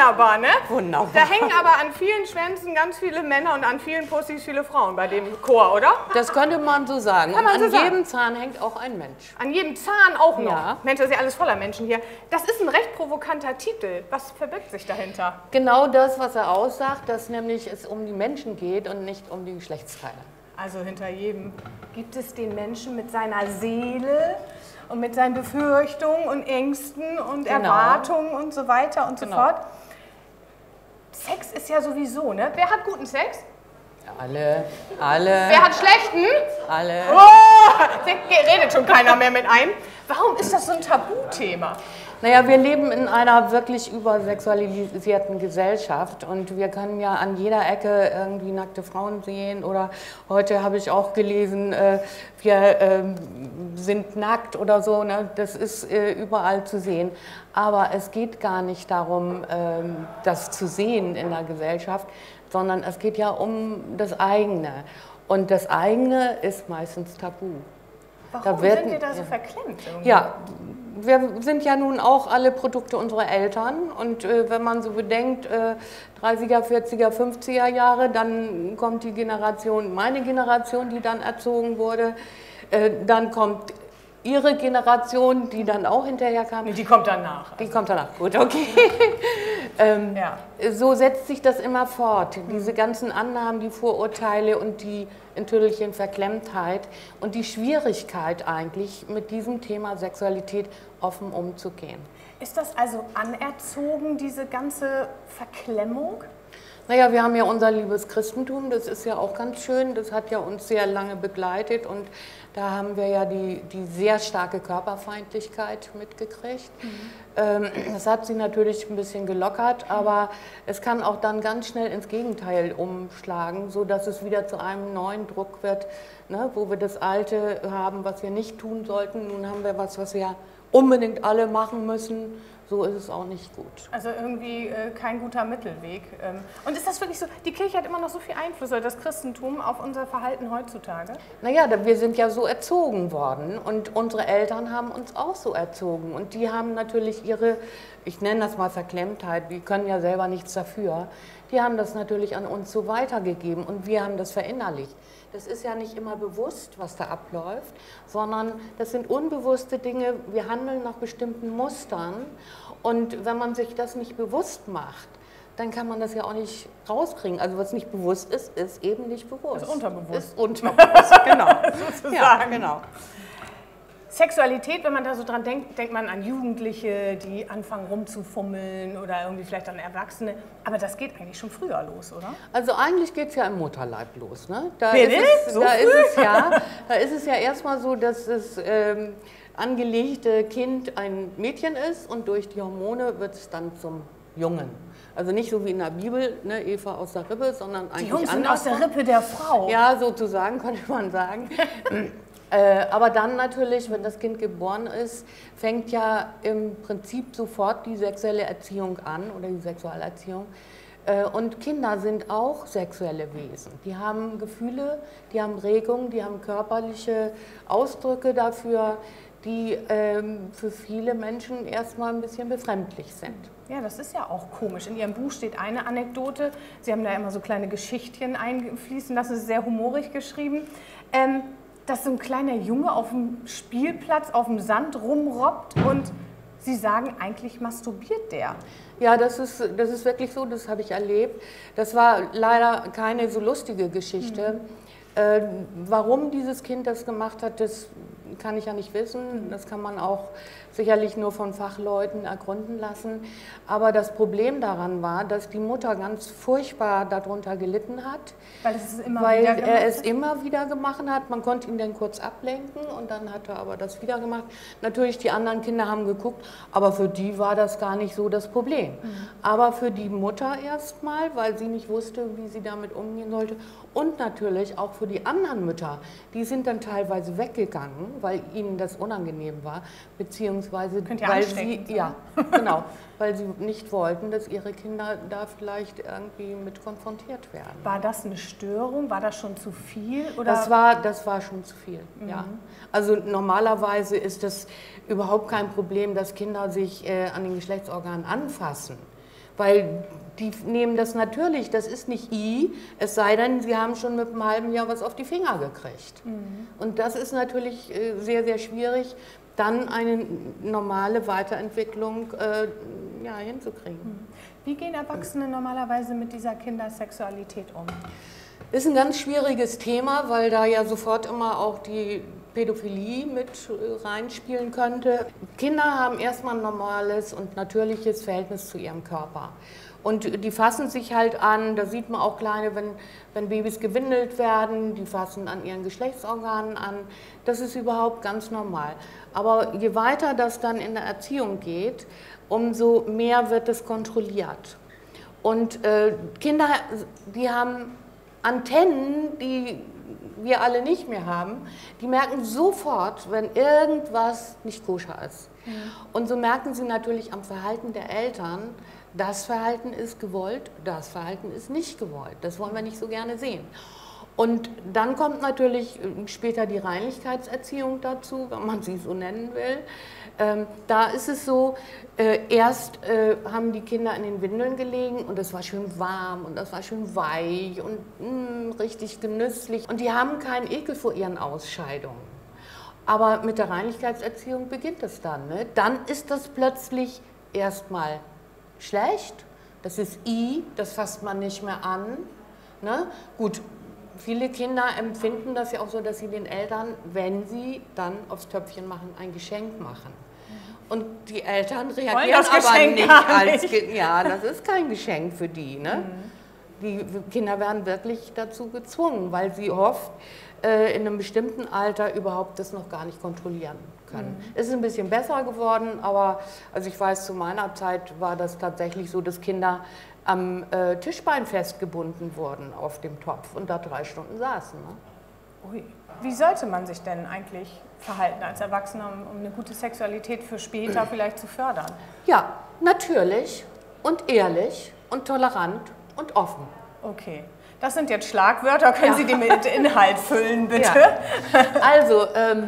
wunderbar, ne? Wunderbar. Da hängen aber an vielen Schwänzen ganz viele Männer und an vielen Pussys viele Frauen bei dem Chor, oder? Das könnte man so sagen. Kann man und so an sagen. jedem Zahn hängt auch ein Mensch. An jedem Zahn auch noch. Ja. Mensch, das ist ja alles voller Menschen hier. Das ist ein recht provokanter Titel. Was verbirgt sich dahinter? Genau das, was er aussagt, dass nämlich es um die Menschen geht und nicht um die Geschlechtsteile. Also hinter jedem gibt es den Menschen mit seiner Seele und mit seinen Befürchtungen und Ängsten und Erwartungen und so weiter und so fort. Sex ist ja sowieso, ne? Wer hat guten Sex? Alle. Wer hat schlechten? Alle. Oh, redet schon keiner mehr mit einem. Warum ist das so ein Tabuthema? Naja, wir leben in einer wirklich übersexualisierten Gesellschaft und wir können ja an jeder Ecke irgendwie nackte Frauen sehen oder heute habe ich auch gelesen, wir sind nackt oder so, ne? Das ist überall zu sehen. Aber es geht gar nicht darum, das zu sehen in der Gesellschaft, sondern es geht ja um das eigene. Und das eigene ist meistens tabu. Warum sind wir da so verklemmt? Irgendwie? Ja, wir sind ja nun auch alle Produkte unserer Eltern und wenn man so bedenkt, 30er, 40er, 50er Jahre, dann kommt die Generation, meine Generation, die dann erzogen wurde, dann kommt Ihre Generation, die dann auch hinterher kam. Die kommt danach. Die kommt danach, gut, okay. So setzt sich das immer fort, diese ganzen Annahmen, die Vorurteile und die natürliche Verklemmtheit und die Schwierigkeit eigentlich, mit diesem Thema Sexualität offen umzugehen. Ist das also anerzogen, diese ganze Verklemmung? Naja, wir haben ja unser liebes Christentum, das ist ja auch ganz schön, das hat ja uns sehr lange begleitet und da haben wir ja die sehr starke Körperfeindlichkeit mitgekriegt. Das hat sie natürlich ein bisschen gelockert, aber es kann auch dann ganz schnell ins Gegenteil umschlagen, sodass es wieder zu einem neuen Druck wird, ne, wo wir das Alte haben, was wir nicht tun sollten. Nun haben wir was wir unbedingt alle machen müssen. So ist es auch nicht gut. Also irgendwie kein guter Mittelweg. Und ist das wirklich so, die Kirche hat immer noch so viel Einfluss, oder das Christentum, auf unser Verhalten heutzutage? Naja, wir sind ja so erzogen worden und unsere Eltern haben uns auch so erzogen. Und die haben natürlich ihre, ich nenne das mal Verklemmtheit, die können ja selber nichts dafür, die haben das natürlich an uns so weitergegeben und wir haben das verinnerlicht. Das ist ja nicht immer bewusst, was da abläuft, sondern das sind unbewusste Dinge. Wir handeln nach bestimmten Mustern und wenn man sich das nicht bewusst macht, dann kann man das ja auch nicht rauskriegen. Also was nicht bewusst ist, ist eben nicht bewusst. Ist unterbewusst. Ist unterbewusst, genau. Sozusagen. Ja, genau. Sexualität, wenn man da so dran denkt, denkt man an Jugendliche, die anfangen rumzufummeln oder irgendwie vielleicht an Erwachsene. Aber das geht eigentlich schon früher los, oder? Also eigentlich geht es ja im Mutterleib los. Ne? Da ist es ja erstmal so, dass das angelegte Kind ein Mädchen ist und durch die Hormone wird es dann zum Jungen. Also nicht so wie in der Bibel, ne, Eva aus der Rippe, sondern eigentlich Die Jungs sind anders. aus der Rippe der Frau. Ja, sozusagen, könnte man sagen. Aber dann natürlich, wenn das Kind geboren ist, fängt ja im Prinzip sofort die sexuelle Erziehung an oder die Sexualerziehung. Und Kinder sind auch sexuelle Wesen. Die haben Gefühle, die haben Regungen, die haben körperliche Ausdrücke dafür, die für viele Menschen erstmal ein bisschen befremdlich sind. Ja, das ist ja auch komisch. In Ihrem Buch steht eine Anekdote. Sie haben da immer so kleine Geschichtchen einfließen lassen, das ist sehr humorig geschrieben. Dass so ein kleiner Junge auf dem Spielplatz auf dem Sand rumrobbt und Sie sagen, eigentlich masturbiert der. Ja, das ist wirklich so, das habe ich erlebt. Das war leider keine so lustige Geschichte. Warum dieses Kind das gemacht hat, das kann ich ja nicht wissen. Das kann man auch sicherlich nur von Fachleuten ergründen lassen. Aber das Problem daran war, dass die Mutter ganz furchtbar darunter gelitten hat, weil er es immer wieder gemacht hat. Man konnte ihn dann kurz ablenken und dann hat er aber das wieder gemacht. Natürlich, die anderen Kinder haben geguckt, aber für die war das gar nicht so das Problem. Aber für die Mutter erstmal, weil sie nicht wusste, wie sie damit umgehen sollte. Und natürlich auch für die anderen Mütter, die sind dann teilweise weggegangen, weil ihnen das unangenehm war, beziehungsweise weil sie, ja, genau, weil sie nicht wollten, dass ihre Kinder da vielleicht irgendwie mit konfrontiert werden. War das eine Störung? War das schon zu viel? Oder? Das war schon zu viel, ja. Also normalerweise ist es überhaupt kein Problem, dass Kinder sich an den Geschlechtsorganen anfassen. weil die nehmen das natürlich, das ist nicht I, es sei denn, sie haben schon mit einem halben Jahr was auf die Finger gekriegt. Und das ist natürlich sehr, sehr schwierig, dann eine normale Weiterentwicklung ja, hinzukriegen. Wie gehen Erwachsene normalerweise mit dieser Kindersexualität um? Ist ein ganz schwieriges Thema, weil da ja sofort immer auch die Pädophilie mit reinspielen könnte. Kinder haben erstmal ein normales und natürliches Verhältnis zu ihrem Körper. Und die fassen sich halt an, da sieht man auch kleine, wenn Babys gewindelt werden, die fassen an ihren Geschlechtsorganen an. Das ist überhaupt ganz normal. Aber je weiter das dann in der Erziehung geht, umso mehr wird es kontrolliert. Und Kinder, die haben Antennen, die wir alle nicht mehr haben, die merken sofort, wenn irgendwas nicht koscher ist. Und so merken sie natürlich am Verhalten der Eltern, das Verhalten ist gewollt, das Verhalten ist nicht gewollt. Das wollen wir nicht so gerne sehen. Und dann kommt natürlich später die Reinlichkeitserziehung dazu, wenn man sie so nennen will. Da ist es so, erst haben die Kinder in den Windeln gelegen und es war schön warm und das war schön weich und richtig genüsslich. Und die haben keinen Ekel vor ihren Ausscheidungen. Aber mit der Reinlichkeitserziehung beginnt es dann. Ne? Dann ist das plötzlich erstmal schlecht, das ist I, das fasst man nicht mehr an. Ne? Gut, viele Kinder empfinden das ja auch so, dass sie den Eltern, wenn sie dann aufs Töpfchen machen, ein Geschenk machen. Und die Eltern reagieren aber nicht als Kind. Ja, das ist kein Geschenk für die. Ne? Die Kinder werden wirklich dazu gezwungen, weil sie oft in einem bestimmten Alter überhaupt das noch gar nicht kontrollieren können. Es ist ein bisschen besser geworden, aber also ich weiß, zu meiner Zeit war das tatsächlich so, dass Kinder am Tischbein festgebunden wurden auf dem Topf und da 3 Stunden saßen. Ne? Ui. Wie sollte man sich denn eigentlich verhalten als Erwachsener, um eine gute Sexualität für später vielleicht zu fördern? Ja, natürlich und ehrlich und tolerant und offen. Okay. Das sind jetzt Schlagwörter, können Sie die mit Inhalt füllen, bitte? Ja. Also,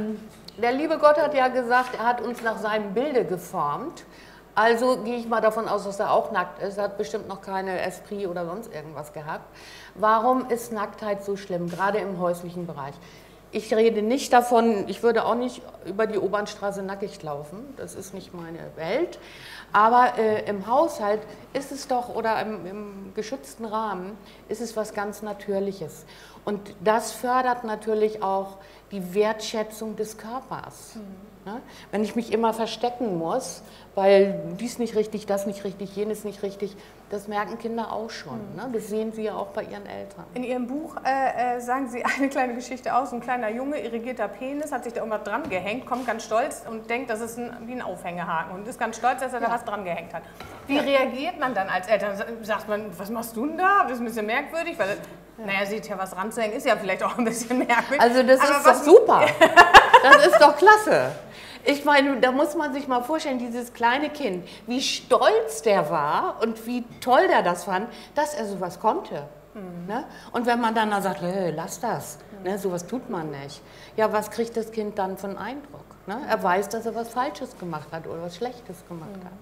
der liebe Gott hat ja gesagt, er hat uns nach seinem Bilde geformt. Also gehe ich mal davon aus, dass er auch nackt ist. Er hat bestimmt noch keine Esprit oder sonst irgendwas gehabt. Warum ist Nacktheit so schlimm, gerade im häuslichen Bereich? Ich rede nicht davon, ich würde auch nicht über die Obernstraße nackig laufen, das ist nicht meine Welt. Aber im Haushalt ist es doch, oder im geschützten Rahmen, ist es was ganz Natürliches. Und das fördert natürlich auch die Wertschätzung des Körpers. Ne? Wenn ich mich immer verstecken muss, weil dies nicht richtig, das nicht richtig, jenes nicht richtig, das merken Kinder auch schon. Ne? Das sehen sie ja auch bei ihren Eltern. In Ihrem Buch sagen Sie eine kleine Geschichte aus. Ein kleiner Junge, irrigierter Penis, hat sich da irgendwas dran gehängt, kommt ganz stolz und denkt, das ist wie ein Aufhängehaken und ist ganz stolz, dass er da was dran gehängt hat. Wie reagiert man dann als Eltern? Sagt man, was machst du denn da? Das ist ein bisschen merkwürdig, weil, naja, sieht ja was ranzuhängen, ist ja vielleicht auch ein bisschen merkwürdig. Also das ist doch super. Das ist doch klasse. Ich meine, da muss man sich mal vorstellen, dieses kleine Kind, wie stolz der war und wie toll der das fand, dass er sowas konnte. Ne? Und wenn man dann sagt, lass das, ne? Sowas tut man nicht. Ja, was kriegt das Kind dann für einen Eindruck? Ne? Er weiß, dass er was Falsches gemacht hat oder was Schlechtes gemacht hat.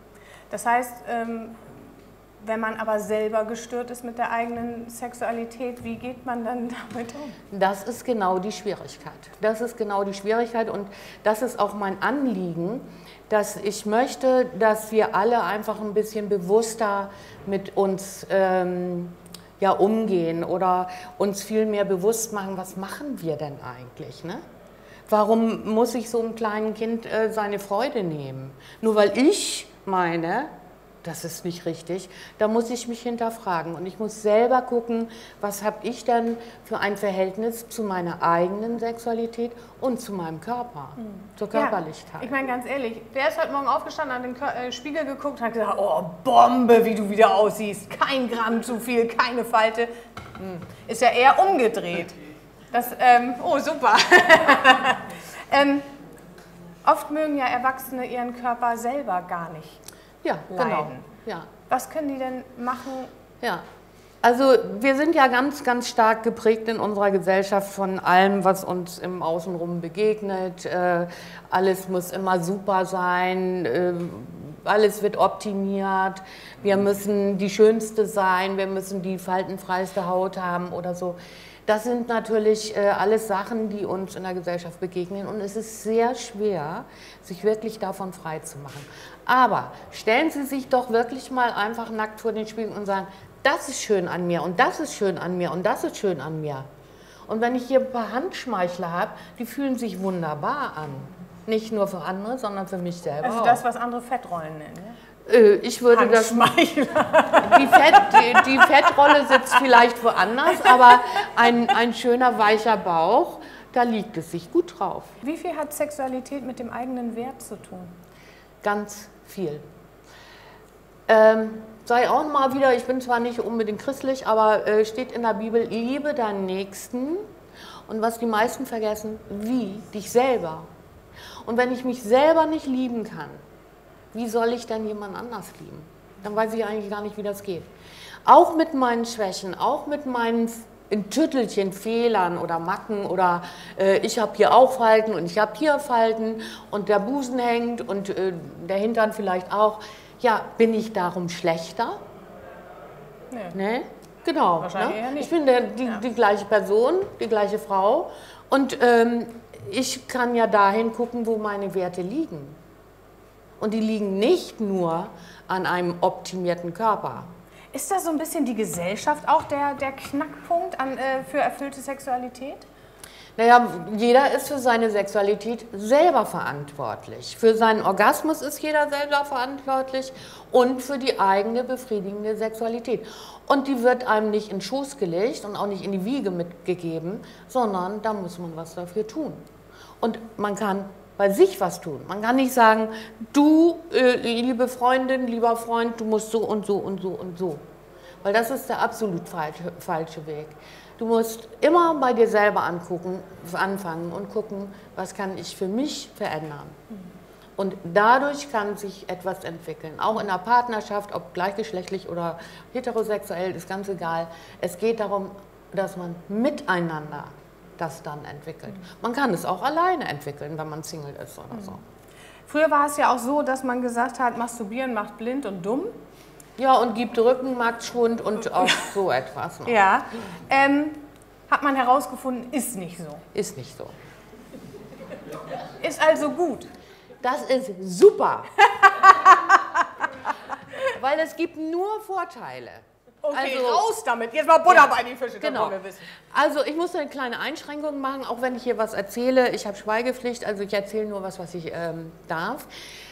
Das heißt, wenn man aber selber gestört ist mit der eigenen Sexualität, wie geht man dann damit um? Das ist genau die Schwierigkeit. Das ist genau die Schwierigkeit und das ist auch mein Anliegen, dass ich möchte, dass wir alle einfach ein bisschen bewusster mit uns ja, umgehen oder uns viel mehr bewusst machen, was machen wir denn eigentlich, ne? Warum muss ich so einem kleinen Kind seine Freude nehmen? Nur weil ich meine, das ist nicht richtig, da muss ich mich hinterfragen und ich muss selber gucken, was habe ich denn für ein Verhältnis zu meiner eigenen Sexualität und zu meinem Körper, zur Körperlichkeit. Ja, ich meine ganz ehrlich, der ist heute Morgen aufgestanden, hat in den Spiegel geguckt und hat gesagt, oh Bombe, wie du wieder aussiehst, kein Gramm zu viel, keine Falte. Ist ja eher umgedreht. Das, oh super. Oft mögen ja Erwachsene ihren Körper selber gar nicht. Ja, leiden. genau. Ja. Was können die denn machen? Ja, also wir sind ja ganz, ganz stark geprägt in unserer Gesellschaft von allem, was uns im Außenrum begegnet. Alles muss immer super sein. alles wird optimiert, wir müssen die Schönste sein, wir müssen die faltenfreiste Haut haben oder so. Das sind natürlich alles Sachen, die uns in der Gesellschaft begegnen und es ist sehr schwer, sich wirklich davon frei zu machen. Aber stellen Sie sich doch wirklich mal einfach nackt vor den Spiegel und sagen, das ist schön an mir und das ist schön an mir und das ist schön an mir. Und wenn ich hier ein paar Handschmeichler habe, die fühlen sich wunderbar an. Nicht nur für andere, sondern für mich selber. Also das, was andere Fettrollen nennen, ja? Ich würde das. Die Fettrolle sitzt vielleicht woanders, aber ein schöner weicher Bauch, da liegt es sich gut drauf. Wie viel hat Sexualität mit dem eigenen Wert zu tun? Ganz viel. Sei auch mal wieder, ich bin zwar nicht unbedingt christlich, aber steht in der Bibel, liebe deinen Nächsten. Und was die meisten vergessen, wie dich selber. Und wenn ich mich selber nicht lieben kann, wie soll ich denn jemand anders lieben? Dann weiß ich eigentlich gar nicht, wie das geht. Auch mit meinen Schwächen, auch mit meinen in Tüttelchen, Fehlern oder Macken oder ich habe hier auch Falten und ich habe hier Falten und der Busen hängt und der Hintern vielleicht auch. Ja, bin ich darum schlechter? Nee. Genau. Wahrscheinlich ne? eher nicht. Ich bin die gleiche Person, die gleiche Frau und ich kann ja dahin gucken, wo meine Werte liegen. Und die liegen nicht nur an einem optimierten Körper. Ist das so ein bisschen die Gesellschaft auch der Knackpunkt für erfüllte Sexualität? Naja, jeder ist für seine Sexualität selber verantwortlich. Für seinen Orgasmus ist jeder selber verantwortlich und für die eigene befriedigende Sexualität. Und die wird einem nicht in den Schoß gelegt und auch nicht in die Wiege mitgegeben, sondern da muss man was dafür tun. Und man kann bei sich was tun. Man kann nicht sagen, du, liebe Freundin, lieber Freund, du musst so und so und so und so. Weil das ist der absolut falsche Weg. Du musst immer bei dir selber anfangen und gucken, was kann ich für mich verändern. Und dadurch kann sich etwas entwickeln. Auch in der Partnerschaft, ob gleichgeschlechtlich oder heterosexuell, ist ganz egal. Es geht darum, dass man miteinander das dann entwickelt. Man kann es auch alleine entwickeln, wenn man Single ist oder so. Früher war es ja auch so, dass man gesagt hat, masturbieren macht blind und dumm. Ja, und gibt Rückenmarkschwund und auch so etwas noch. Ja. Hat man herausgefunden, ist nicht so. Ist nicht so. Ist also gut. Das ist super. Weil es gibt nur Vorteile. Okay, also, raus damit. Jetzt mal Butter bei die Fische, das genau. wollen wir wissen. Also ich muss eine kleine Einschränkung machen, auch wenn ich hier was erzähle. Ich habe Schweigepflicht, also ich erzähle nur was ich darf.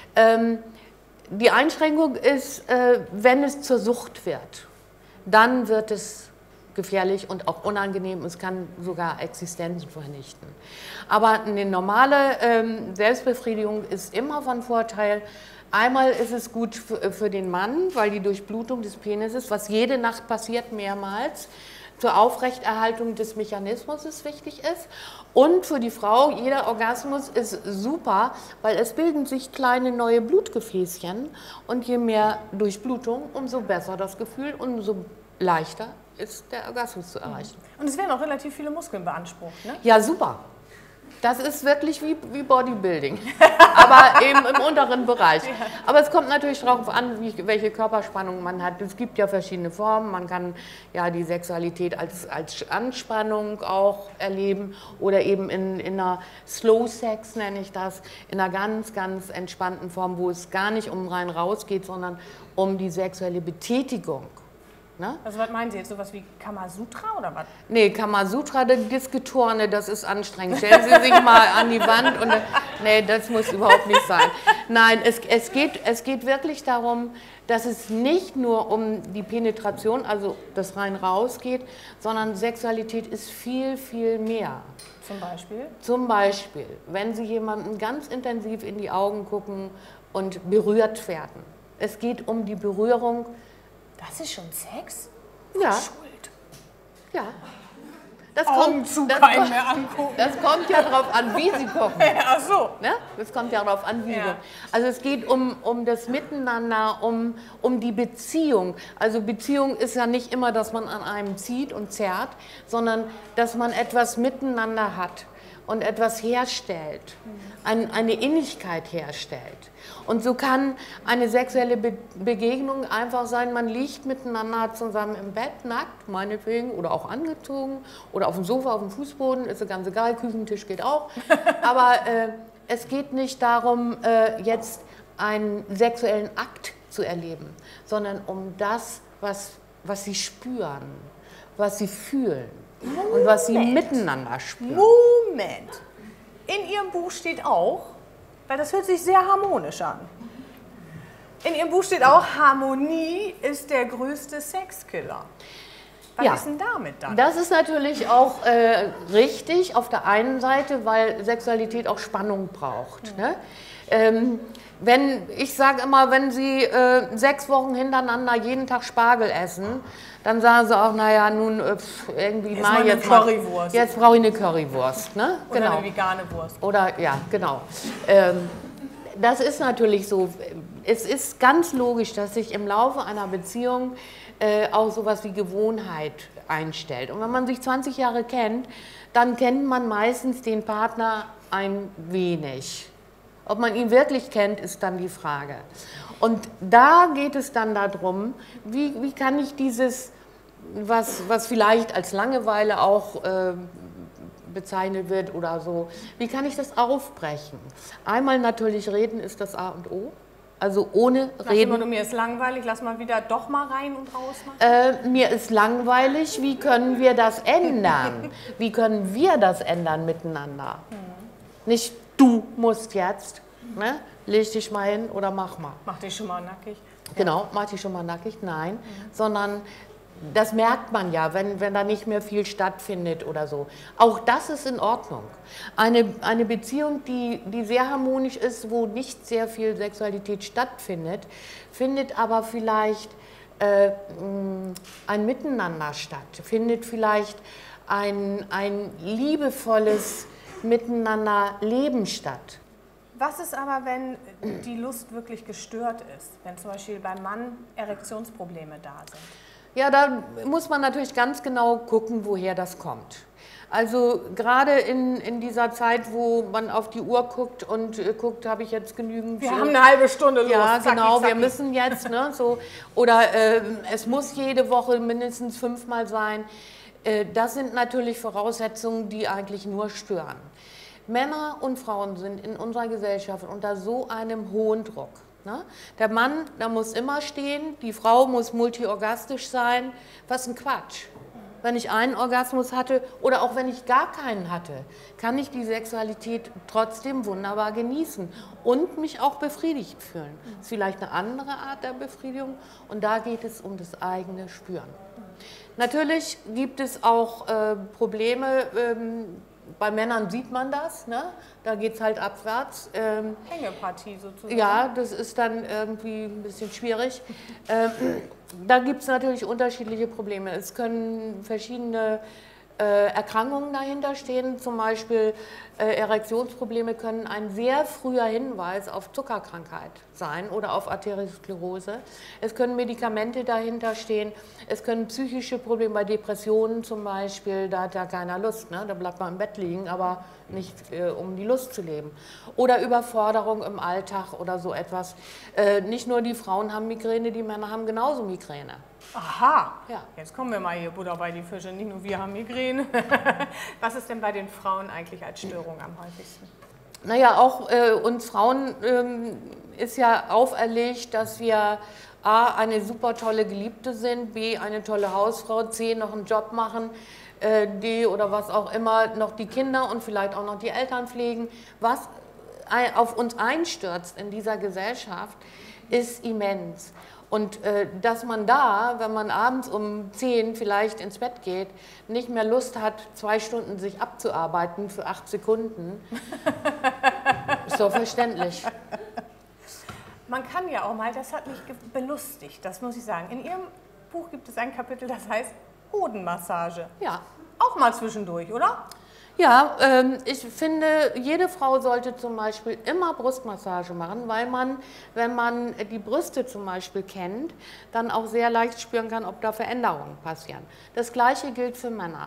Die Einschränkung ist, wenn es zur Sucht wird, dann wird es gefährlich und auch unangenehm. Es kann sogar Existenzen vernichten. Aber eine normale Selbstbefriedigung ist immer von Vorteil. Einmal ist es gut für den Mann, weil die Durchblutung des Penises, was jede Nacht passiert, mehrmals, zur Aufrechterhaltung des Mechanismus wichtig ist. Und für die Frau, jeder Orgasmus ist super, weil es bilden sich kleine neue Blutgefäßchen. Und je mehr Durchblutung, umso besser das Gefühl und umso leichter ist der Orgasmus zu erreichen. Und es werden auch relativ viele Muskeln beansprucht, ne? Ja, super. Das ist wirklich wie Bodybuilding, aber eben im unteren Bereich. Aber es kommt natürlich darauf an, welche Körperspannung man hat. Es gibt ja verschiedene Formen. Man kann ja die Sexualität als Anspannung auch erleben oder eben in einer Slow Sex, nenne ich das, in einer ganz, ganz entspannten Form, wo es gar nicht um rein raus geht, sondern um die sexuelle Betätigung. Ne? Also was meinen Sie jetzt, sowas wie Kamasutra oder was? Nee, Kamasutra, das Geturne, das ist anstrengend. Stellen Sie sich mal an die Wand und nee, das muss überhaupt nicht sein. Nein, es geht wirklich darum, dass es nicht nur um die Penetration, also das rein raus geht, sondern Sexualität ist viel, viel mehr. Zum Beispiel? Zum Beispiel, wenn Sie jemandem ganz intensiv in die Augen gucken und berührt werden. Es geht um die Berührung. Das ist schon Sex? Ja. Schuld. Ja. Das Augen zu keinen mehr angucken. Das kommt ja darauf an, wie Sie gucken. Ach so. Ne? Das kommt ja darauf an, wie Sie Ja. gucken. Also es geht um das Miteinander, um die Beziehung. Also Beziehung ist ja nicht immer, dass man an einem zieht und zerrt, sondern dass man etwas miteinander hat. und etwas herstellt, eine Innigkeit herstellt. Und so kann eine sexuelle Begegnung einfach sein, man liegt miteinander zusammen im Bett, nackt, meinetwegen, oder auch angezogen, oder auf dem Sofa, auf dem Fußboden, ist ja ganz egal, Küchentisch geht auch. Aber es geht nicht darum, jetzt einen sexuellen Akt zu erleben, sondern um das, was sie spüren, was sie fühlen und was sie miteinander spüren. Moment! In Ihrem Buch steht auch, weil das hört sich sehr harmonisch an. In Ihrem Buch steht auch, Harmonie ist der größte Sexkiller. Was ist denn damit dann? Das ist natürlich auch richtig auf der einen Seite, weil Sexualität auch Spannung braucht. Ne? Ich sage immer, wenn Sie 6 Wochen hintereinander jeden Tag Spargel essen, dann sagen Sie auch, naja, nun irgendwie jetzt brauche ich eine Currywurst. Ne? Oder eine vegane Wurst. Oder, ja, genau. Das ist natürlich so. Es ist ganz logisch, dass sich im Laufe einer Beziehung auch sowas wie Gewohnheit einstellt. Und wenn man sich 20 Jahre kennt, dann kennt man meistens den Partner ein wenig. Ob man ihn wirklich kennt, ist dann die Frage. Und da geht es dann darum, wie kann ich dieses, was vielleicht als Langeweile auch bezeichnet wird oder so, wie kann ich das aufbrechen? Einmal natürlich reden ist das A und O. Also ohne reden. Mir ist langweilig, lass mal wieder doch mal rein und raus machen. Mir ist langweilig, wie können wir das ändern? Wie können wir das ändern miteinander? Nicht du musst jetzt, ne? Leg dich mal hin oder mach mal. Mach dich schon mal nackig. Genau, mach dich schon mal nackig, nein. Sondern das merkt man ja, wenn da nicht mehr viel stattfindet oder so. Auch das ist in Ordnung. Eine Beziehung, die sehr harmonisch ist, wo nicht sehr viel Sexualität stattfindet, findet aber vielleicht ein Miteinander statt, findet vielleicht ein liebevolles Miteinander-Leben statt. Was ist aber, wenn die Lust wirklich gestört ist? Wenn zum Beispiel beim Mann Erektionsprobleme da sind? Ja, da muss man natürlich ganz genau gucken, woher das kommt. Also gerade in dieser Zeit, wo man auf die Uhr guckt und guckt, habe ich jetzt genügend... Wir haben eine halbe Stunde los. Ja, zacki, genau, zacki. wir müssen jetzt, ne, so. Oder es muss jede Woche mindestens 5-mal sein. Das sind natürlich Voraussetzungen, die eigentlich nur stören. Männer und Frauen sind in unserer Gesellschaft unter so einem hohen Druck. Ne? Der Mann, der muss immer stehen, die Frau muss multiorgastisch sein. Was ein Quatsch. Wenn ich einen Orgasmus hatte oder auch wenn ich gar keinen hatte, kann ich die Sexualität trotzdem wunderbar genießen und mich auch befriedigt fühlen. Das ist vielleicht eine andere Art der Befriedigung und da geht es um das eigene Spüren. Natürlich gibt es auch Probleme, bei Männern sieht man das, ne? Da geht es halt abwärts. Hängepartie sozusagen. Ja, das ist dann irgendwie ein bisschen schwierig. Da gibt es natürlich unterschiedliche Probleme. Es können verschiedene Erkrankungen dahinter stehen, zum Beispiel Erektionsprobleme können ein sehr früher Hinweis auf Zuckerkrankheit sein oder auf Arteriosklerose. Es können Medikamente dahinter stehen, es können psychische Probleme bei Depressionen zum Beispiel, da hat ja keiner Lust, ne? Da bleibt man im Bett liegen, aber nicht um die Lust zu leben. Oder Überforderung im Alltag oder so etwas. Nicht nur die Frauen haben Migräne, die Männer haben genauso Migräne. Aha, ja. Jetzt kommen wir mal hier Butter bei die Fische, nicht nur wir haben Migräne. Was ist denn bei den Frauen eigentlich als Störung am häufigsten? Naja, auch uns Frauen ist ja auferlegt, dass wir A, eine super tolle Geliebte sind, B, eine tolle Hausfrau, C, noch einen Job machen, D oder was auch immer, noch die Kinder und vielleicht auch noch die Eltern pflegen. Was auf uns einstürzt in dieser Gesellschaft, ist immens. Und dass man da, wenn man abends um 10 vielleicht ins Bett geht, nicht mehr Lust hat, 2 Stunden sich abzuarbeiten für 8 Sekunden, ist doch verständlich. Man kann ja auch mal, das hat mich belustigt, das muss ich sagen. In Ihrem Buch gibt es ein Kapitel, das heißt Hodenmassage. Ja. Auch mal zwischendurch, oder? Ja, ich finde, jede Frau sollte zum Beispiel immer Brustmassage machen, weil man, wenn man die Brüste zum Beispiel kennt, dann auch sehr leicht spüren kann, ob da Veränderungen passieren. Das Gleiche gilt für Männer.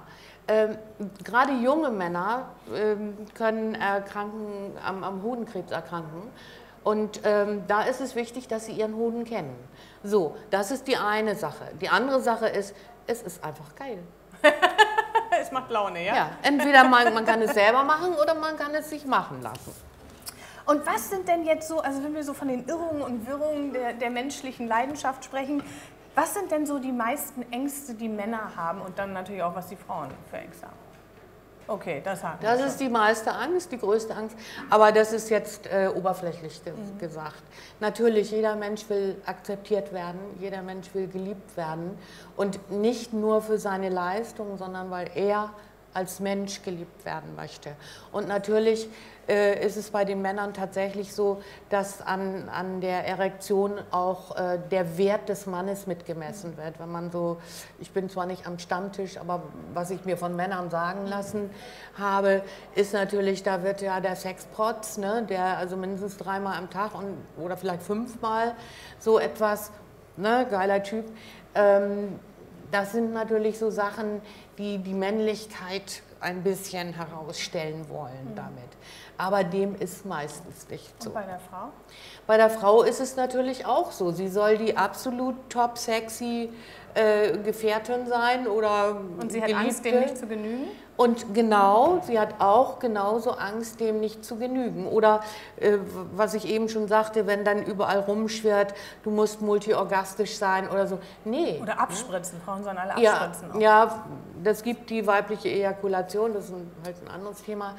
Gerade junge Männer können am Hodenkrebs erkranken. Und da ist es wichtig, dass sie ihren Hoden kennen. So, das ist die eine Sache. Die andere Sache ist, es ist einfach geil. Es macht Laune, ja? Ja, entweder man kann es selber machen oder man kann es sich machen lassen. Und was sind denn jetzt so, also wenn wir so von den Irrungen und Wirrungen der menschlichen Leidenschaft sprechen, was sind denn so die meisten Ängste, die Männer haben und dann natürlich auch, was die Frauen für Ängste haben? Okay, das haben wir Das schon. ist die meiste Angst, die größte Angst, aber das ist jetzt oberflächlich gesagt. Natürlich, jeder Mensch will akzeptiert werden, jeder Mensch will geliebt werden und nicht nur für seine Leistung, sondern weil er als Mensch geliebt werden möchte. Und natürlich ist es bei den Männern tatsächlich so, dass an der Erektion auch der Wert des Mannes mitgemessen wird. Wenn man so, ich bin zwar nicht am Stammtisch, aber was ich mir von Männern sagen lassen habe, ist natürlich, da wird ja der Sexprotz, ne, der also mindestens 3-mal am Tag oder vielleicht 5-mal so etwas, ne, geiler Typ. Das sind natürlich so Sachen, die die Männlichkeit ein bisschen herausstellen wollen damit. Aber dem ist meistens nicht so. Und bei der Frau? Bei der Frau ist es natürlich auch so. Sie soll die absolut top sexy Gefährtin sein oder Und sie hat Geliebte. Angst, dem nicht zu genügen? Und genau, sie hat auch genauso Angst, dem nicht zu genügen. Oder was ich eben schon sagte, wenn dann überall rumschwirrt, du musst multiorgastisch sein oder so. Nee. Oder abspritzen, Frauen sollen alle abspritzen. Auch. Ja, das gibt die weibliche Ejakulation, das ist halt ein anderes Thema.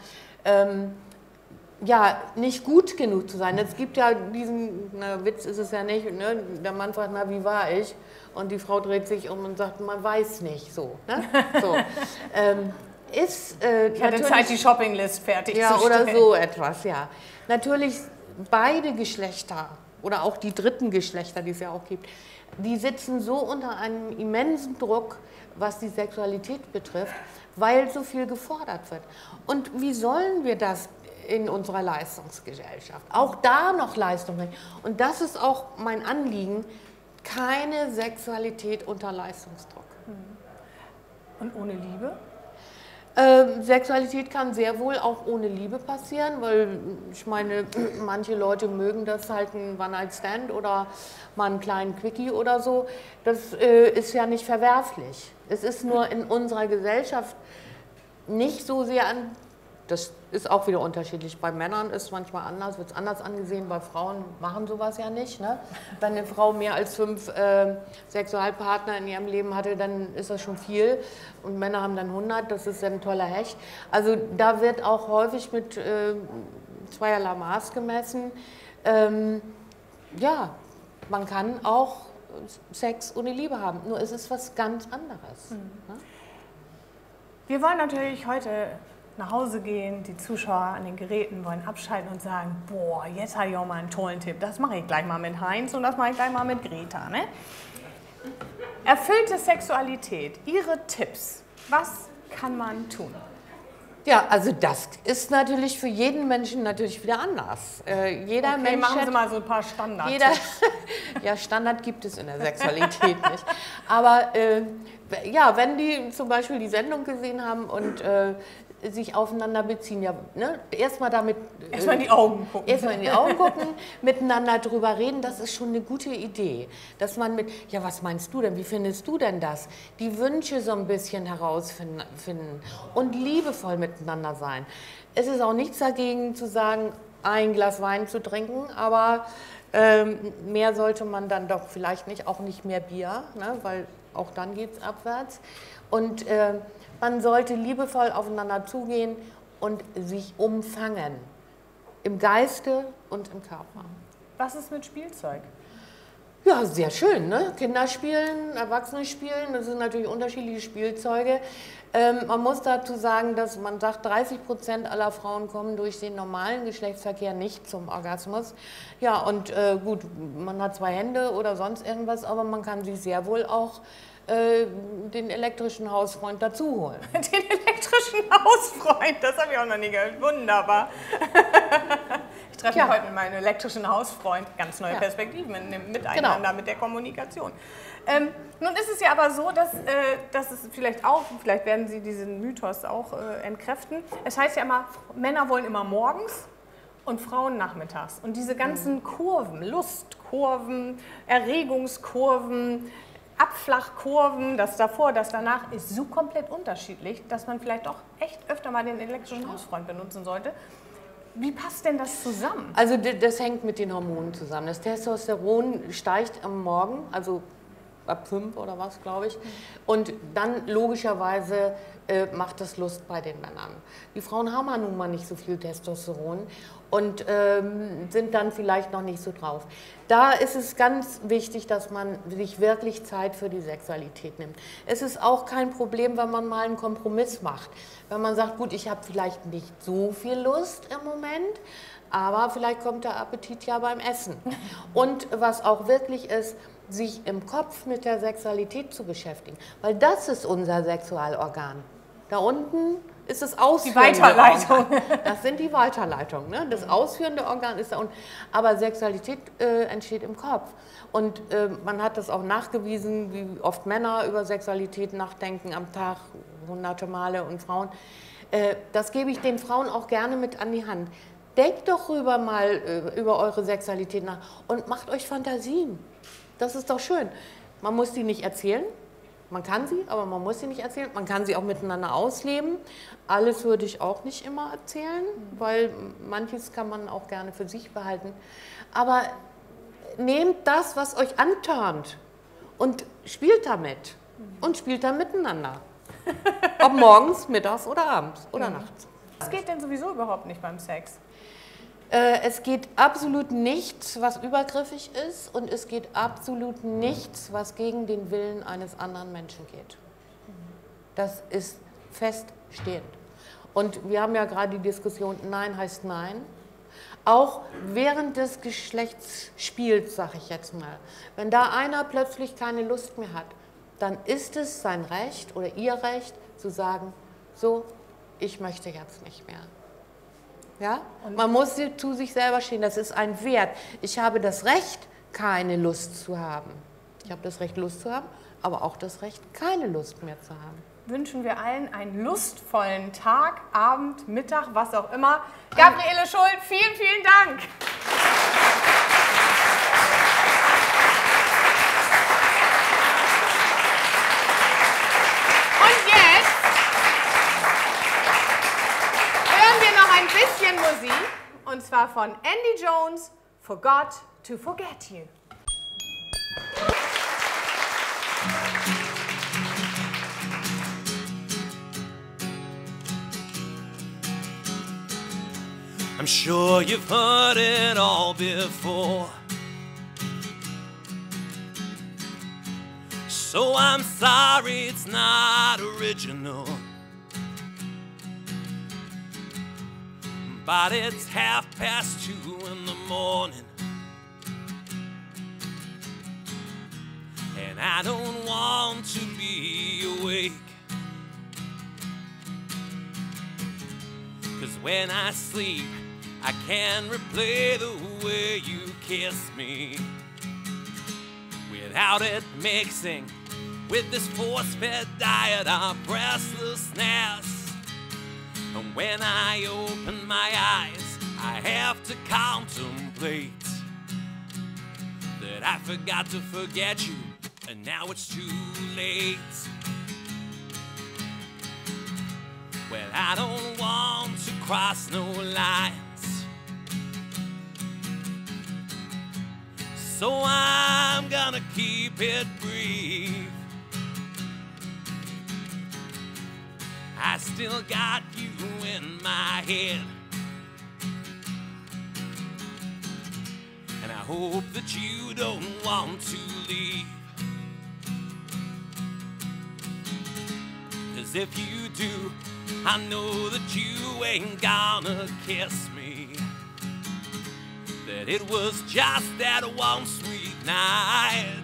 Ja, nicht gut genug zu sein. Es gibt ja diesen, Witz ist es ja nicht, ne? Der Mann fragt, na, wie war ich? Und die Frau dreht sich um und sagt, man weiß nicht, so. Ne? So. Ich hatte Zeit, die Shoppinglist fertig ja, zu stellen. oder so etwas, ja. Natürlich beide Geschlechter oder auch die dritten Geschlechter, die es ja auch gibt, die sitzen so unter einem immensen Druck, was die Sexualität betrifft, weil so viel gefordert wird. Und wie sollen wir das in unserer Leistungsgesellschaft? Auch da noch Leistung bringen. Und das ist auch mein Anliegen, keine Sexualität unter Leistungsdruck. Und ohne Liebe? Sexualität kann sehr wohl auch ohne Liebe passieren, weil ich meine, manche Leute mögen das halt ein One-Night-Stand oder mal einen kleinen Quickie oder so. Das ist ja nicht verwerflich. Es ist nur in unserer Gesellschaft nicht so sehr das ist auch wieder unterschiedlich. Bei Männern ist es manchmal anders, wird es anders angesehen. Bei Frauen machen sowas ja nicht. Ne? Wenn eine Frau mehr als 5 Sexualpartner in ihrem Leben hatte, dann ist das schon viel. Und Männer haben dann 100, das ist ein toller Hecht. Also da wird auch häufig mit zweierlei Maß gemessen. Ja, man kann auch Sex ohne Liebe haben, nur es ist was ganz anderes. Ne? Wir wollen natürlich heute nach Hause gehen, die Zuschauer an den Geräten wollen abschalten und sagen, boah, jetzt habe ich auch mal einen tollen Tipp. Das mache ich gleich mal mit Heinz und das mache ich gleich mal mit Greta. Ne? Erfüllte Sexualität, Ihre Tipps, was kann man tun? Ja, also das ist natürlich für jeden Menschen natürlich wieder anders. Jeder Okay, Mensch machen Sie mal so ein paar Standard. Ja, Standard gibt es in der Sexualität nicht. Aber ja, wenn die zum Beispiel die Sendung gesehen haben und sich aufeinander beziehen, ja, ne? Erstmal in die Augen gucken. Erstmal in die Augen gucken, miteinander drüber reden, das ist schon eine gute Idee. Dass man ja, was meinst du denn, wie findest du denn das? Die Wünsche so ein bisschen herausfinden und liebevoll miteinander sein. Es ist auch nichts dagegen zu sagen, ein Glas Wein zu trinken, aber mehr sollte man dann doch vielleicht nicht, auch nicht mehr Bier, ne? Weil auch dann geht es abwärts. Und man sollte liebevoll aufeinander zugehen und sich umfangen. Im Geiste und im Körper. Was ist mit Spielzeug? Ja, sehr schön, ne? Kinder spielen, Erwachsene spielen, das sind natürlich unterschiedliche Spielzeuge. Man muss dazu sagen, dass man sagt, 30% aller Frauen kommen durch den normalen Geschlechtsverkehr nicht zum Orgasmus. Ja, und gut, man hat 2 Hände oder sonst irgendwas, aber man kann sich sehr wohl auch den elektrischen Hausfreund dazu holen. Den elektrischen Hausfreund, das habe ich auch noch nie gehört. Wunderbar. Ich treffe mich heute mit meinem elektrischen Hausfreund. Ganz neue Perspektiven im Miteinander, mit der Kommunikation. Nun ist es ja aber so, dass es vielleicht werden Sie diesen Mythos auch entkräften. Es heißt ja immer, Männer wollen immer morgens und Frauen nachmittags. Und diese ganzen Kurven, Lustkurven, Erregungskurven, Abflachkurven, das davor, das danach, ist so komplett unterschiedlich, dass man vielleicht auch echt öfter mal den elektrischen Hausfreund benutzen sollte. Wie passt denn das zusammen? Also das hängt mit den Hormonen zusammen. Das Testosteron steigt am Morgen, also ab 5 oder was, glaube ich. Und dann logischerweise macht das Lust bei den Männern. Die Frauen haben ja nun mal nicht so viel Testosteron und sind dann vielleicht noch nicht so drauf. Da ist es ganz wichtig, dass man sich wirklich Zeit für die Sexualität nimmt. Es ist auch kein Problem, wenn man mal einen Kompromiss macht. Wenn man sagt, gut, ich habe vielleicht nicht so viel Lust im Moment, aber vielleicht kommt der Appetit ja beim Essen. Und was auch wirklich ist, sich im Kopf mit der Sexualität zu beschäftigen, weil das ist unser Sexualorgan. Da unten ist das ausführende die Weiterleitung. Organ. Das sind die Weiterleitungen. Ne? Das ausführende Organ ist da unten. Aber Sexualität entsteht im Kopf. Und man hat das auch nachgewiesen, wie oft Männer über Sexualität nachdenken am Tag, hunderte Male, und Frauen. Das gebe ich den Frauen auch gerne mit an die Hand. Denkt doch über eure Sexualität nach und macht euch Fantasien. Das ist doch schön. Man muss die nicht erzählen. Man kann sie, aber man muss sie nicht erzählen. Man kann sie auch miteinander ausleben. Alles würde ich auch nicht immer erzählen, weil manches kann man auch gerne für sich behalten. Aber nehmt das, was euch antörnt, und spielt damit. Und spielt dann miteinander. Ob morgens, mittags oder abends oder nachts. Was geht denn sowieso überhaupt nicht beim Sex? Es geht absolut nichts, was übergriffig ist, und es geht absolut nichts, was gegen den Willen eines anderen Menschen geht. Das ist feststehend. Und wir haben ja gerade die Diskussion, Nein heißt Nein. Auch während des Geschlechtsspiels, sage ich jetzt mal, wenn da einer plötzlich keine Lust mehr hat, dann ist es sein Recht oder ihr Recht zu sagen, so, ich möchte jetzt nicht mehr. Ja? Und man muss zu sich selber stehen, das ist ein Wert. Ich habe das Recht, keine Lust zu haben. Ich habe das Recht, Lust zu haben, aber auch das Recht, keine Lust mehr zu haben. Wünschen wir allen einen lustvollen Tag, Abend, Mittag, was auch immer. Gabriele Schuld, vielen, vielen Dank. Und jetzt hören wir noch ein bisschen Musik, und zwar von Andy Jones, Forgot to Forget You. I'm sure you've heard it all before, so I'm sorry it's not original. But it's 2:30 in the morning, and I don't want to be awake. 'Cause when I sleep, I can replay the way you kiss me, without it mixing with this force-fed diet of restlessness. And when I open my eyes, I have to contemplate that I forgot to forget you, and now it's too late. Well, I don't want to cross no lines, so I'm gonna keep it brief. I still got you in my head, and I hope that you don't want to leave. 'Cause if you do, I know that you ain't gonna kiss me, that it was just that one sweet night,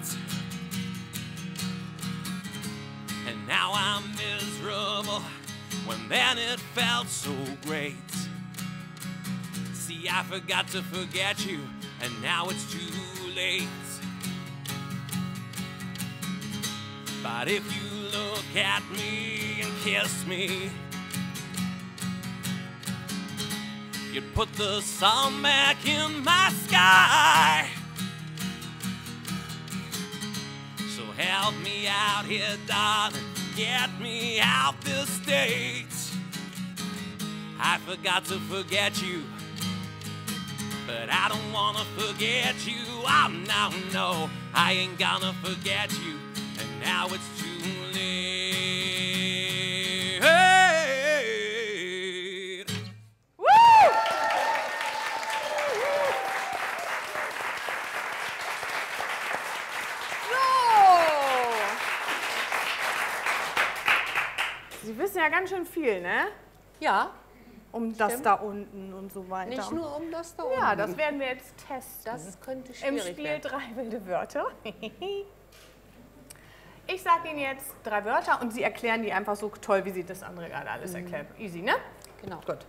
and now I'm miserable when then it felt so great. See, I forgot to forget you, and now it's too late. But if you look at me and kiss me, you'd put the sun back in my sky. So help me out here, darling, get me out this state. I forgot to forget you, but I don't wanna forget you. Oh, no, I ain't gonna forget you, and now it's too late. Woo! So. Sie wissen ja ganz schön viel, ne? Ja, Um das da unten und so weiter. nicht nur um das da unten. Ja, das werden wir jetzt testen. Das könnte Im schwierig Spiel werden. 3 wilde Wörter. Ich sage Ihnen jetzt 3 Wörter und Sie erklären die einfach so toll, wie Sie das andere gerade alles erklären. Easy, ne? Genau. Gut.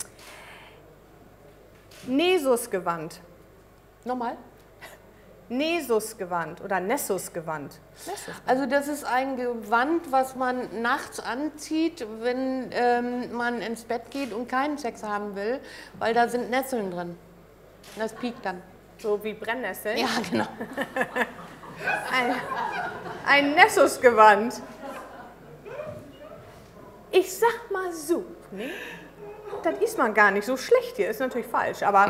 Nesusgewand. Nochmal? Nesusgewand oder Nessusgewand. Also das ist ein Gewand, was man nachts anzieht, wenn man ins Bett geht und keinen Sex haben will, weil da sind Nesseln drin. Das piekt dann. So wie Brennnesseln. Ja, genau. Ein Nessusgewand. Ich sag mal so, ne? Das ist man gar nicht so schlecht hier, ist natürlich falsch, aber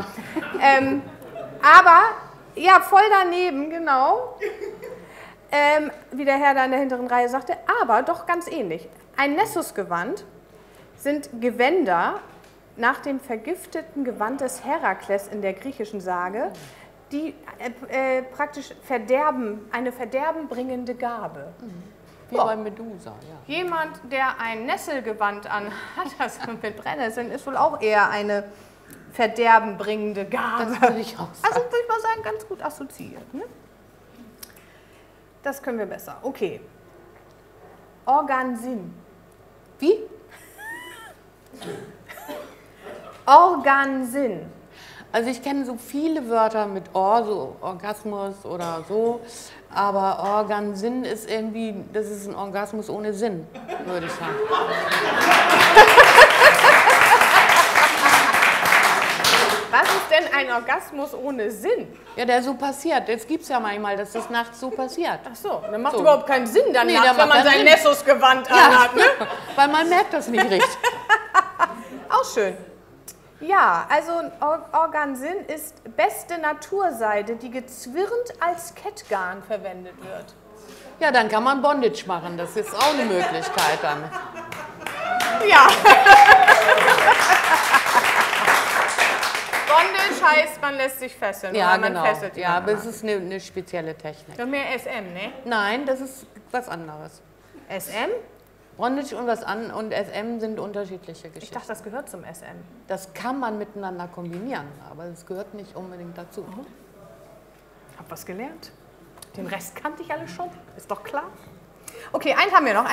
ja, voll daneben, genau. Wie der Herr da in der hinteren Reihe sagte, aber doch ganz ähnlich. Ein Nessusgewand sind Gewänder nach dem vergifteten Gewand des Herakles in der griechischen Sage, die praktisch eine verderbenbringende Gabe. Wie bei Medusa, ja. Jemand, der ein Nesselgewand anhat, das mit Brennnesseln, ist wohl auch eher eine verderbenbringende Gabe. Das würde ich auch sagen. Also würde ich mal sagen, ganz gut assoziiert. Ne? Das können wir besser. Okay. Organsinn. Wie? Organsinn. Also ich kenne so viele Wörter mit Or, so Orgasmus oder so, aber Organsinn ist irgendwie, das ist ein Orgasmus ohne Sinn, würde ich sagen. Was ist denn ein Orgasmus ohne Sinn? Ja, der so passiert. Jetzt gibt es ja manchmal, dass das nachts so passiert. Ach so, dann macht So. überhaupt keinen Sinn dann Nee, nachts, der wenn macht man keinen sein Sinn. Nessusgewand anhat. Ne? Weil man merkt das nicht richtig. Auch schön. Ja, also Organsinn ist beste Naturseide, die gezwirnt als Kettgarn verwendet wird. Ja, dann kann man Bondage machen. Das ist auch eine Möglichkeit dann. Ja. Bondage heißt, man lässt sich fesseln. Ja, oder man genau. fesselt Ja, aber jemanden. es ist eine spezielle Technik. Das ist mehr SM, ne? Nein, das ist was anderes. SM? Bondage und und SM sind unterschiedliche Ich Geschichten. dachte, das gehört zum SM. Das kann man miteinander kombinieren, aber es gehört nicht unbedingt dazu. Hab was gelernt. Den Rest kannte ich alle schon. Ist doch klar. Okay, eins haben wir noch.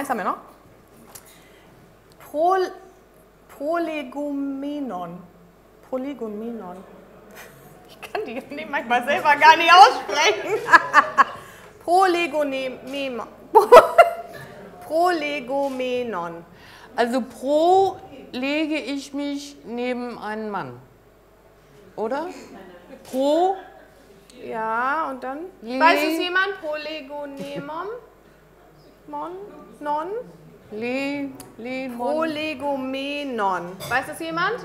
Prolegomenon. Polygomenon. Ich kann die manchmal selber gar nicht aussprechen. Prolegomenon. Also pro lege ich mich neben einen Mann. Oder? Pro Ja, und dann? Le- Weiß es jemand? Polygonemon? Non? Prolegomenon. Weiß es jemand?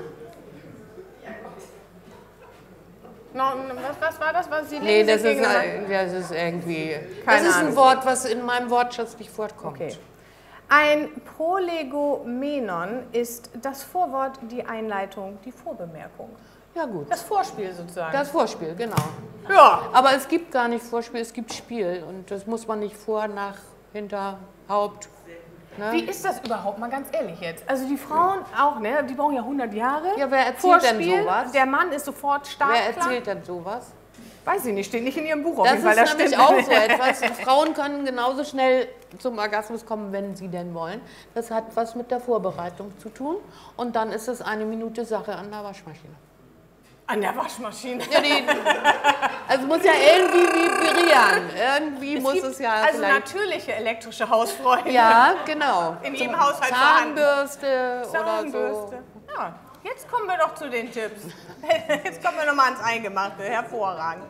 Was war das? Was Sie Nee, das links ist, entgegen das ist irgendwie. Keine das ist ein Ahnung. Wort, was in meinem Wortschatz nicht vorkommt. Okay. Ein Prolegomenon ist das Vorwort, die Einleitung, die Vorbemerkung. Ja, gut. Das Vorspiel sozusagen. Das Vorspiel, genau. ja. Aber es gibt gar nicht Vorspiel, es gibt Spiel. Und das muss man nicht vor, nach, hinter, Haupt. Ne? Wie ist das überhaupt, mal ganz ehrlich jetzt? Also die Frauen auch, ne? Die brauchen ja 100 Jahre. Ja, wer erzählt denn Vorspiel, sowas? Der Mann ist sofort stark. Wer erzählt denn sowas? Weiß ich nicht, steht nicht in ihrem Buch auf Das jeden Fall. ist nämlich stimmt auch nicht. so etwas. Frauen können genauso schnell zum Orgasmus kommen, wenn sie denn wollen. Das hat was mit der Vorbereitung zu tun. Und dann ist es 1 Minute Sache an der Waschmaschine. An der Waschmaschine. Ja, also es muss ja irgendwie vibrieren. Irgendwie muss es ja also vielleicht... natürliche elektrische Hausfreunde. Ja, genau. In jedem Haushalt Zahnbürste oder so. Zahnbürste. Ja, jetzt kommen wir doch zu den Tipps. Jetzt kommen wir nochmal ans Eingemachte. Hervorragend.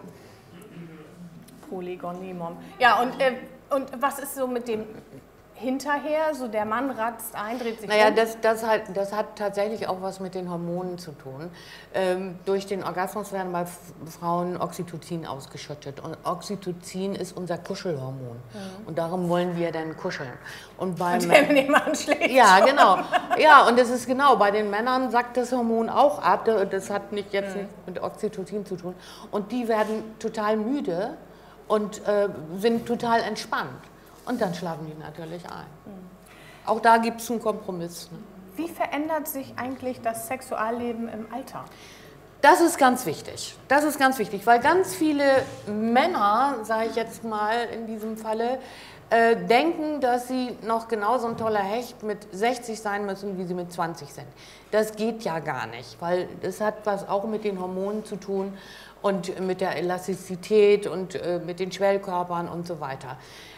Polygonimum. Ja, und was ist so mit dem hinterher? So der Mann ratzt ein, dreht sich naja, um? das hat tatsächlich auch was mit den Hormonen zu tun. Durch den Orgasmus werden bei Frauen Oxytocin ausgeschüttet. Und Oxytocin ist unser Kuschelhormon. Und darum wollen wir dann kuscheln. Und der Mann schlägt ja, schon. genau. Ja, und das ist genau, bei den Männern sackt das Hormon auch ab. Das hat nicht jetzt nichts mit Oxytocin zu tun. Und die werden total müde und sind total entspannt. Und dann schlafen die natürlich ein. Auch da gibt es einen Kompromiss. Ne? Wie verändert sich eigentlich das Sexualleben im Alter? Das ist ganz wichtig. Das ist ganz wichtig, weil ganz viele Männer, sage ich jetzt mal in diesem Falle, denken, dass sie noch genauso ein toller Hecht mit 60 sein müssen, wie sie mit 20 sind. Das geht ja gar nicht, weil das hat was auch mit den Hormonen zu tun und mit der Elastizität und mit den Schwellkörpern und so weiter.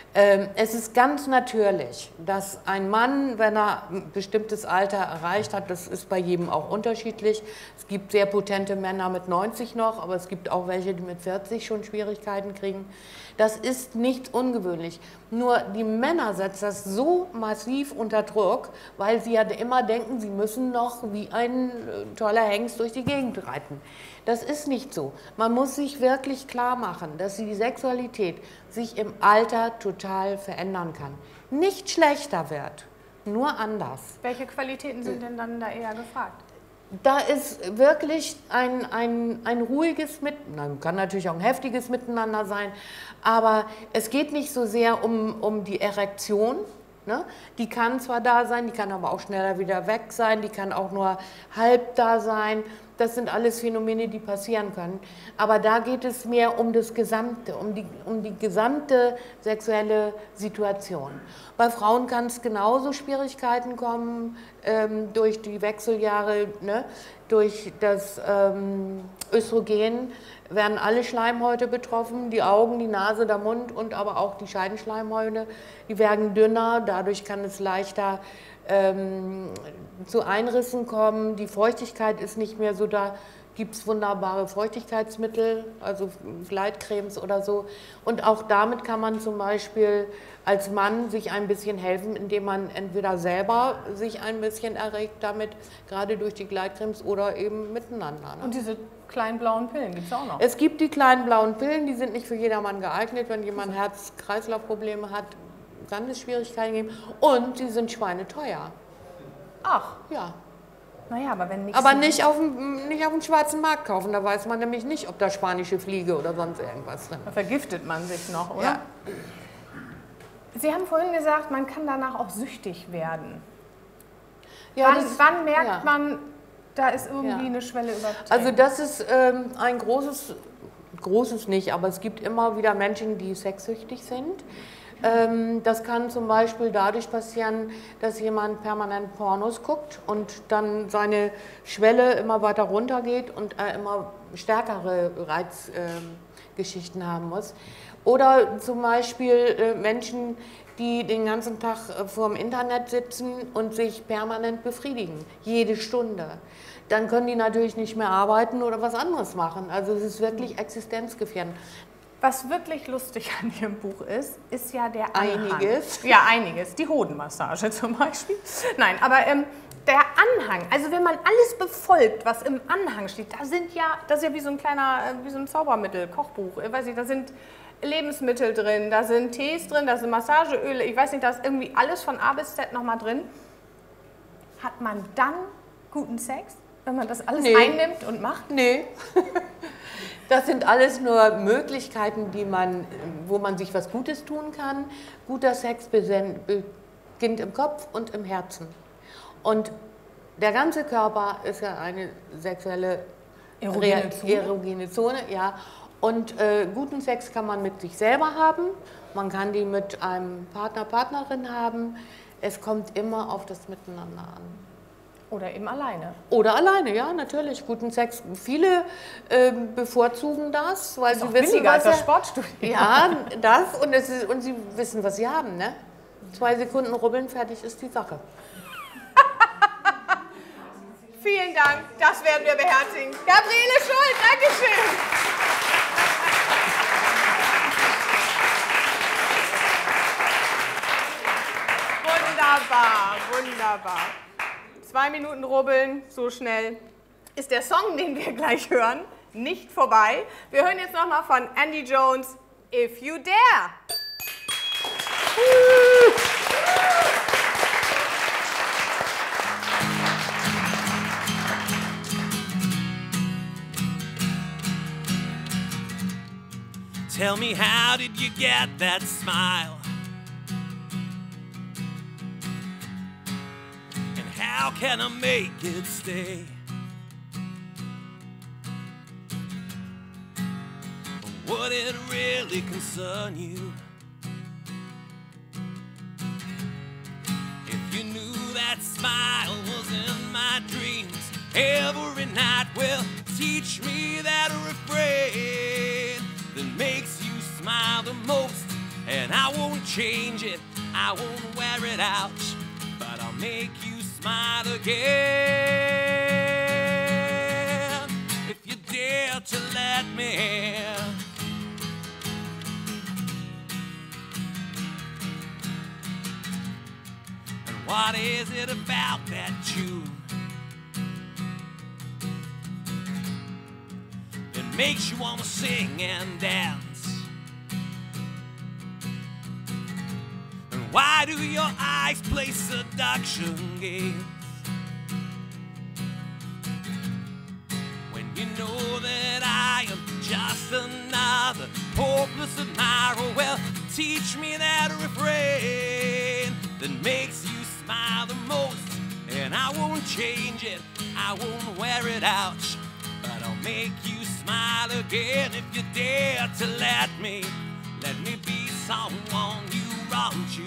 Es ist ganz natürlich, dass ein Mann, wenn er ein bestimmtes Alter erreicht hat, das ist bei jedem auch unterschiedlich. Es gibt sehr potente Männer mit 90 noch, aber es gibt auch welche, die mit 40 schon Schwierigkeiten kriegen. Das ist nicht ungewöhnlich. Nur die Männer setzen das so massiv unter Druck, weil sie ja immer denken, sie müssen noch wie ein toller Hengst durch die Gegend reiten. Das ist nicht so. Man muss sich wirklich klar machen, dass die Sexualität sich im Alter total verändern kann. Nicht schlechter wird, nur anders. Welche Qualitäten sind denn dann da eher gefragt? Da ist wirklich ein ruhiges Miteinander, kann natürlich auch ein heftiges Miteinander sein, aber es geht nicht so sehr um die Erektion. Ne? Die kann zwar da sein, die kann aber auch schneller wieder weg sein, die kann auch nur halb da sein. Das sind alles Phänomene, die passieren können. Aber da geht es mehr um das Gesamte, um die gesamte sexuelle Situation. Bei Frauen kann es genauso Schwierigkeiten kommen durch die Wechseljahre, ne? Durch das Östrogen werden alle Schleimhäute betroffen, die Augen, die Nase, der Mund und aber auch die Scheidenschleimhäute. Die werden dünner, dadurch kann es leichter zu Einrissen kommen. Die Feuchtigkeit ist nicht mehr so da. Gibt es wunderbare Feuchtigkeitsmittel, also Gleitcremes oder so. Und auch damit kann man zum Beispiel als Mann sich ein bisschen helfen, indem man entweder selber sich ein bisschen erregt damit, gerade durch die Gleitcremes oder eben miteinander. Ne? Und diese kleinen blauen Pillen gibt es auch noch? Es gibt die kleinen blauen Pillen, die sind nicht für jedermann geeignet. Wenn jemand Herz-Kreislauf-Probleme hat, kann es Schwierigkeiten geben. Und sie sind schweineteuer. Ach. Ja. Naja, aber wenn nichts... Aber nicht auf dem schwarzen Markt kaufen, da weiß man nämlich nicht, ob da spanische Fliege oder sonst irgendwas drin ist. Da vergiftet man sich noch, oder? Ja. Sie haben vorhin gesagt, man kann danach auch süchtig werden. Ja, wann merkt man, da ist irgendwie eine Schwelle übertreten? Also das ist ein großes nicht, aber es gibt immer wieder Menschen, die sexsüchtig sind. Das kann zum Beispiel dadurch passieren, dass jemand permanent Pornos guckt und dann seine Schwelle immer weiter runtergeht und er immer stärkere Reizgeschichten haben muss. Oder zum Beispiel Menschen, die den ganzen Tag vor dem Internet sitzen und sich permanent befriedigen, jede Stunde. Dann können die natürlich nicht mehr arbeiten oder was anderes machen. Also es ist wirklich existenzgefährdend. Was wirklich lustig an Ihrem Buch ist ja der Anhang. Einiges. Ja, einiges. Die Hodenmassage zum Beispiel. Nein, aber der Anhang, also wenn man alles befolgt, was im Anhang steht, das ist ja wie so ein kleiner, wie so ein Zaubermittel, Kochbuch, weiß ich, da sind Lebensmittel drin, da sind Tees drin, da sind Massageöle, ich weiß nicht, da ist irgendwie alles von A bis Z nochmal drin. Hat man dann guten Sex, wenn man das alles einnimmt und macht? Nee. Das sind alles nur Möglichkeiten, wo man sich was Gutes tun kann. Guter Sex beginnt im Kopf und im Herzen. Und der ganze Körper ist ja eine sexuelle erogene Zone. Ja. Und guten Sex kann man mit sich selber haben. Man kann die mit einem Partner, Partnerin haben. Es kommt immer auf das Miteinander an. Oder eben alleine. Oder alleine, ja, natürlich. Guten Sex. Viele bevorzugen das, weil sie wissen, billiger als was das Sportstudio. Ja, das und sie wissen, was sie haben, ne? 2 Sekunden rubbeln, fertig ist die Sache. Vielen Dank, das werden wir beherzigen. Gabriele Schuld, Dankeschön. Wunderbar, wunderbar. 2 Minuten rubbeln, so schnell ist der Song, den wir gleich hören, nicht vorbei. Wir hören jetzt nochmal von Andy Jones, If You Dare. Tell me, how did you get that smile? And how can I make it stay? Would it really concern you if you knew that smile was in my dreams every night? Well, teach me that refrain that makes you smile the most, and I won't change it, I won't wear it out, but I'll make you smile again if you dare to let me in. And what is it about that tune makes you wanna sing and dance? And why do your eyes play seduction games when you know that I am just another hopeless admirer? Well, teach me that refrain that makes you smile the most, and I won't change it, I won't wear it out, but I'll make you smile again if you dare to let me be someone you want to.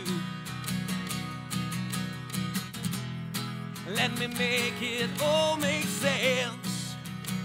Let me make it all make sense.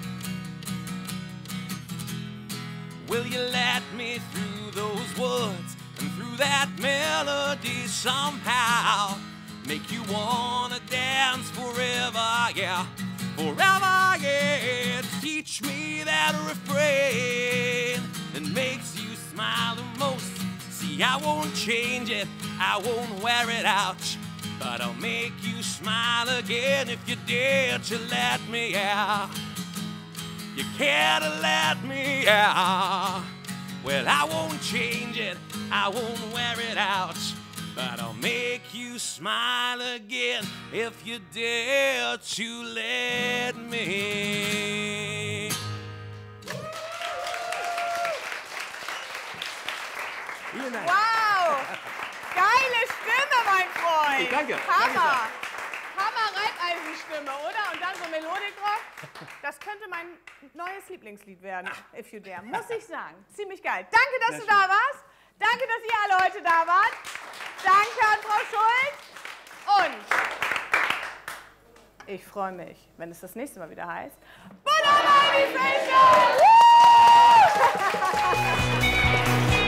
Will you let me through those woods and through that melody somehow? Make you wanna dance forever, yeah. Forever, yeah. Teach me that refrain that makes you smile the most. See, I won't change it, I won't wear it out, but I'll make you smile again if you dare to let me out. You care to let me out. Well, I won't change it, I won't wear it out, but I'll make you smile again if you dare to let me. Wow! Geile Stimme, mein Freund! Danke. Hammer! Hammer Reibeisenstimme, oder? Und dann so Melodikrock. Das könnte mein neues Lieblingslied werden, If You Dare. Muss ich sagen. Ziemlich geil. Danke, dass du da warst. Danke, dass ihr alle heute da wart. Danke an Frau Schuld. Und ich freue mich, wenn es das nächste Mal wieder heißt Buddha Baby Fashion!